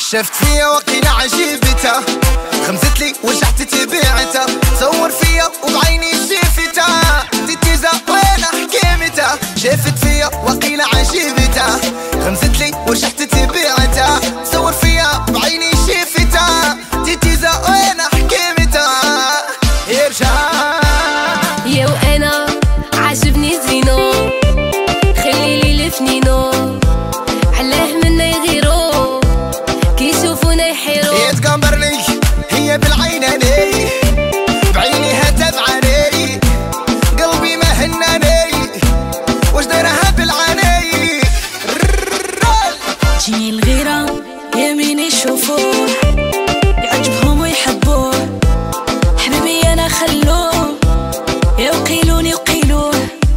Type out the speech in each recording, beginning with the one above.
شفت فيا وقيلة عجيبتها، خمزت لي وجعت تبيعتها، صور فيا وبعيني شفتها، تتيزا وانا حكيمتها. شفت فيا وقيلة عجيبتها، خمزت لي وجعت تبيعتها، صور فيا وبعيني شفتها، تتيزا وانا حكيمتها. يرجع يا وانا عجبني زينو، خلي لي لفنينو، علاه منا يغيرو كي يشوفونا يحيرو. يتكبرني هي بالعيناني، بعيني هتبعني، قلبي ما هناني، واش دايرها بالعاني. تجيني الغيرة يا مين يشوفوه يعجبهم ويحبوه، حبيبي انا خلوه يوقيلوني وقيلوه.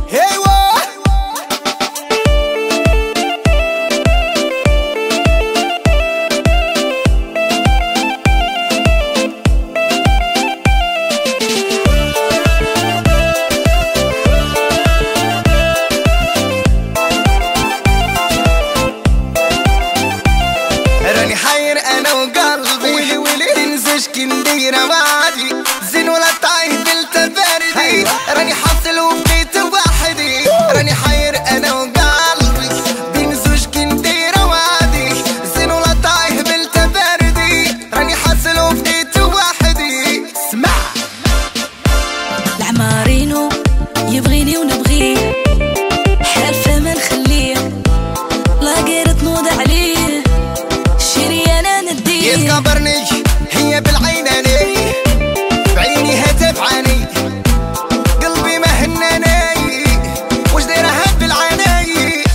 راني حاير انا وقلبي، ويلي ويلي تنزج كي ندير وعدي، زين ولا طايح دلت باردي، راني حاصل وبقيت وحدي. راني حاير انا وقلبي، بين زوج كي ندير وعدي، زين ولا طايح دلت باردي، راني حاصل وبقيت وحدي. اسمع العمارينو يبغيني ونبغيه، حالفه ما نخليه، لا غير تنوض عليه، شيري انا نديه. يتكبرني هي بالعيناني، بعيني هتبعني، قلبي ما هناني، واش دايرها بالعاني.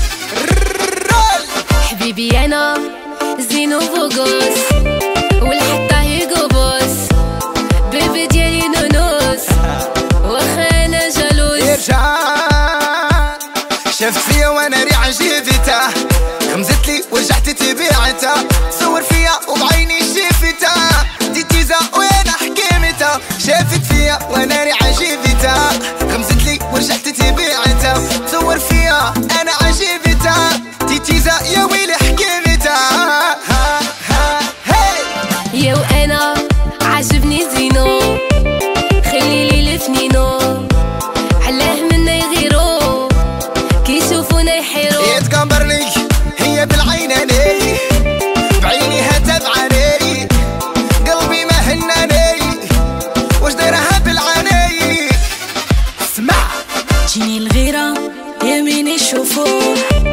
حبيبي انا زينو فوقوس، والحطه هيجو بوس، بيبي ديالي نونوس، واخا انا جالوس. يرجع شفت فيا وانا ري عجيبتها، خمزت لي وجعت تبيعتها، صور فيا وبعيني شفتها، تيزا وانا حكيمتها. شافت فيا وانا ري عجيبتها، خمزت لي ورجعت تبيعتها، صور فيا انا عجيبتها، تيزا يا ويلي حكيمتها. يا وانا عجبني زينو، خلي لي لفنينو، علاه منا يغيرو كي يشوفونا يحيرو. يتكبرني هي بالعيناني، بعيني هتبعني، قلبي ما هناني، واش دايرها بالعاني. اسمع تجيني الغيرة يا مين يشوفوه